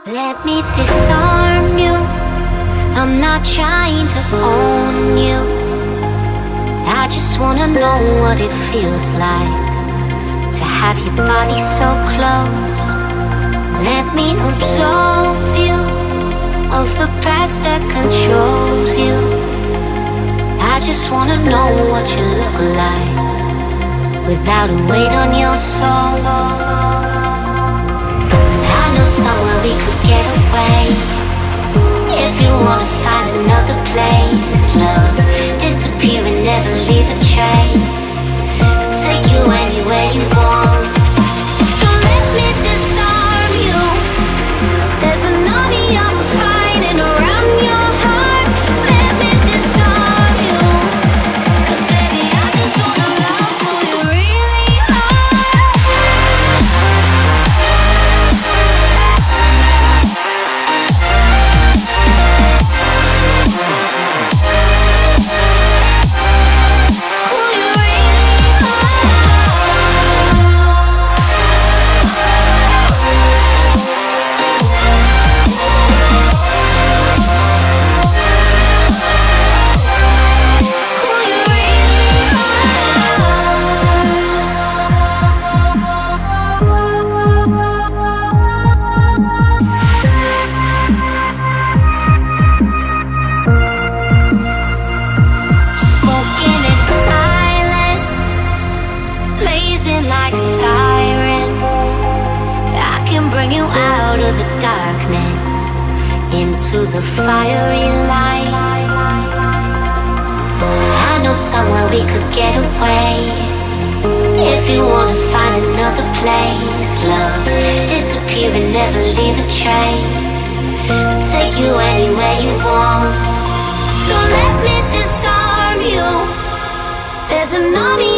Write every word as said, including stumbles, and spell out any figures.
Let me disarm you. I'm not trying to own you. I just wanna know what it feels like to have your body so close. Let me absolve you of the past that controls you. I just wanna know what you look like without a weight on your soul. I know somewhere we could get away. If you wanna find another place, love, disappear and never leave a trace. I'll take you anywhere you want. So let me disarm you. There's an army I'm fighting around your heart. Let me disarm you. 'Cause baby, I just wanna love who you really are. Who you really Smoking in silence, blazing like sirens. I can bring you out of the darkness into the fiery light. I know somewhere we could get away. If you wanna find another place, love, disappear and never leave a trace. I'll take you anywhere you want. So let me disarm you. There's an army